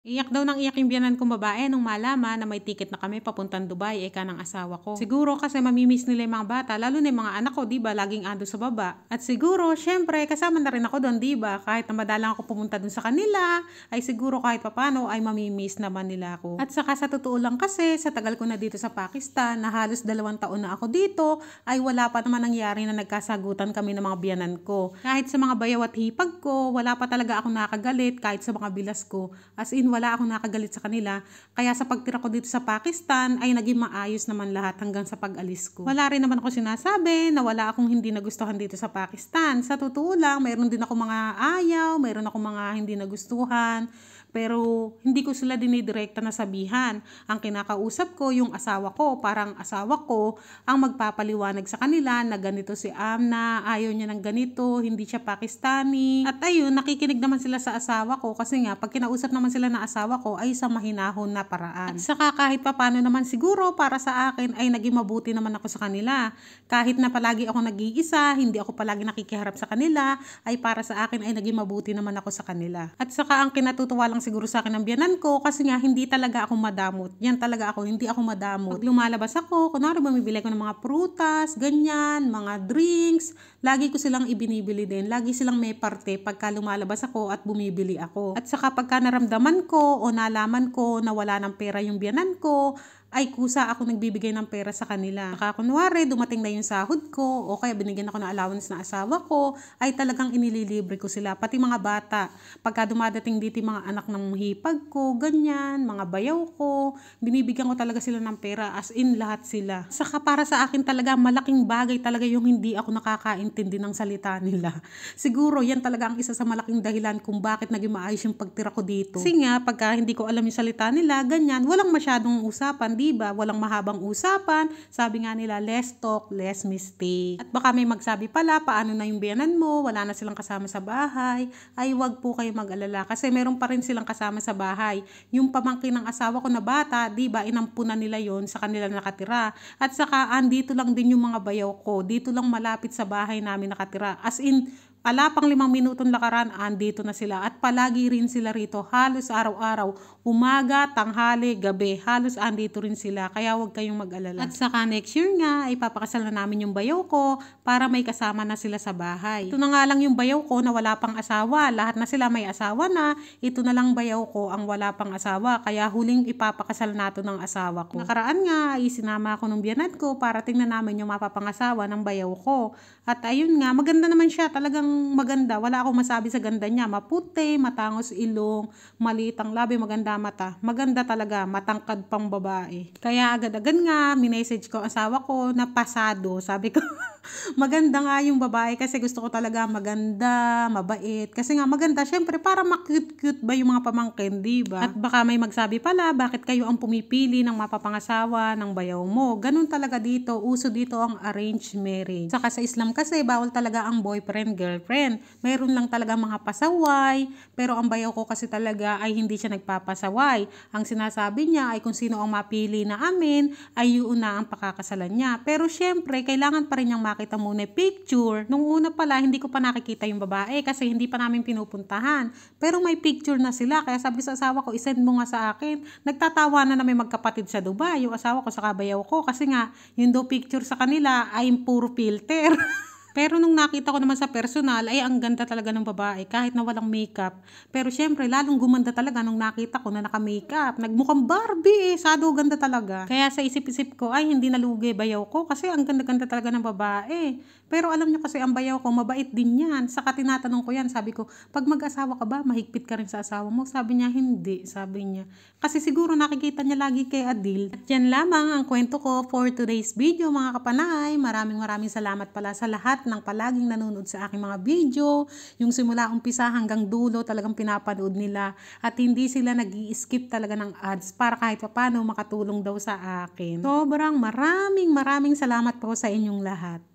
Iyak daw ng iyak yung biyenan kong babae nung malaman na may ticket na kami papuntang Dubai eka ng asawa ko. Siguro kasi mamimiss nila yung mga bata, lalo na yung mga anak ko, 'di ba? Laging ando sa baba. At siguro, syempre, kasama na rin ako doon, 'di ba? Kahit na madalang ako pumunta doon sa kanila, ay siguro kahit papano ay mamimiss naman nila ako. At saka sa totoo lang kasi, sa tagal ko na dito sa Pakistan, na halos 2 taon na ako dito, ay wala pa naman nangyari na nagkasagutan kami ng mga biyanan ko. Kahit sa mga bayaw at hipag ko, wala pa talaga akong nakagalit kahit sa mga bilas ko. As in, wala akong nakagalit sa kanila. Kaya sa pagtira ko dito sa Pakistan ay naging maayos naman lahat hanggang sa pag-alis ko. Wala rin naman ako sinasabi na wala akong hindi nagustuhan dito sa Pakistan. Sa totoo lang, mayroon din ako mga ayaw, mayroon ako mga hindi nagustuhan. Pero hindi ko sila dinidirekta na sabihan. Ang kinakausap ko, yung asawa ko, parang asawa ko ang magpapaliwanag sa kanila na ganito si Amna, ayaw niya ng ganito, hindi siya Pakistani. At ayun, nakikinig naman sila sa asawa ko kasi nga pag kinausap naman sila na asawa ko ay sa mahinahon na paraan. At saka kahit papano naman siguro para sa akin ay naging mabuti naman ako sa kanila. Kahit na palagi ako nag-iisa, hindi ako palagi nakikiharap sa kanila, ay para sa akin ay naging mabuti naman ako sa kanila. At saka ang kinatutuwa lang siguro sa akin ng biyanan ko kasi nga hindi talaga ako madamot. Yan talaga ako, hindi ako madamot. Pag lumalabas ako, kunwari bumibili ko ng mga prutas, ganyan, mga drinks, lagi ko silang ibinibili din. Lagi silang may parte pagka lumalabas ako at bumibili ako. At saka pagka naramdaman ko o nalaman ko na wala ng pera yung biyanan ko, ay kusa ako nagbibigay ng pera sa kanila. Saka kunwari, dumating na yung sahod ko o kaya binigyan ako ng allowance ng asawa ko, ay talagang inililibre ko sila. Pati mga bata, pagka dumadating dito yung mga anak ng hipag ko, ganyan, mga bayaw ko, binibigyan ko talaga sila ng pera, as in lahat sila. Saka para sa akin talaga, malaking bagay talaga yung hindi ako nakakaintindi ng salita nila. Siguro yan talaga ang isa sa malaking dahilan kung bakit naging maayos yung pagtira ko dito. Kasi nga, pagka hindi ko alam yung salita nila, ganyan, walang masyadong usapan, diba? Walang mahabang usapan. Sabi nga nila, less talk, less mistake. At baka may magsabi pala, paano na yung biyanan mo? Wala na silang kasama sa bahay. Ay, wag po kayo mag-alala kasi meron pa rin silang kasama sa bahay. Yung pamangkin ng asawa ko na bata, diba? Inampunan nila yon sa kanila nakatira. At saka, andito lang din yung mga bayaw ko. Dito lang malapit sa bahay namin nakatira. As in, ala pang 5 minutong lakaran, andito na sila. At palagi rin sila rito. Halos araw-araw. Umaga, tanghali, gabi. Halos andito rin sila. Kaya huwag kayong mag-alala. At saka next year nga, ay papakasal na namin yung bayaw ko para may kasama na sila sa bahay. Ito na nga lang yung bayaw ko na wala pang asawa. Lahat na sila may asawa na. Ito na lang bayaw ko ang wala pang asawa. Kaya huling ipapakasal nato ng asawa ko. Nakaraan nga, ay sinama ako ng biyanan ko para tingnan namin yung mapapangasawa ng bayaw ko. At ayun nga, maganda naman siya. Talagang maganda. Wala akong masabi sa ganda niya. Maputi, matangos ilong, maliit ang labi, maganda mata. Maganda talaga, matangkad pang babae. Kaya agad-agad nga, minessage ko asawa ko na pasado. Sabi ko, maganda nga yung babae kasi gusto ko talaga maganda, mabait. Kasi nga maganda, syempre para makute-cute ba yung mga pamangkin, diba? At baka may magsabi pala, bakit kayo ang pumipili ng mapapangasawa ng bayaw mo? Ganun talaga dito, uso dito ang arranged marriage. Saka sa Islam kasi, bawal talaga ang boyfriend, girlfriend. Mayroon lang talaga mga pasaway, pero ang bayaw ko kasi talaga ay hindi siya nagpapasaway. Ang sinasabi niya ay kung sino ang mapili na amin, ay yun na ang pakakasalan niya. Pero syempre, kailangan pa rin niyang makita muna picture. Nung una pala, hindi ko pa nakikita yung babae kasi hindi pa namin pinupuntahan. Pero may picture na sila, kaya sabi sa asawa ko, isend mo nga sa akin. Nagtatawa na may magkapatid sa Dubai, yung asawa ko sa kabayaw ko, kasi nga, yung daw picture sa kanila ay puro filter. Pero nung nakita ko naman sa personal, ay ang ganda talaga ng babae kahit na walang makeup. Pero syempre, lalong gumanda talaga nung nakita ko na naka-makeup. Nagmukhang Barbie sado ganda talaga. Kaya sa isip-isip ko, ay hindi nalugi bayaw ko kasi ang ganda-ganda talaga ng babae. Pero alam nyo kasi ang bayaw ko, mabait din yan. Saka tinatanong ko yan, sabi ko, pag mag-asawa ka ba, mahigpit ka rin sa asawa mo? Sabi niya, hindi, sabi niya. Kasi siguro nakikita niya lagi kay Adil. At yan lamang ang kwento ko for today's video mga kapanay. Maraming salamat pala sa lahat ng palaging nanonood sa aking mga video. Yung simula umpisa hanggang dulo talagang pinapanood nila. At hindi sila nag-i-skip talaga ng ads para kahit paano makatulong daw sa akin. Sobrang maraming salamat po sa inyong lahat.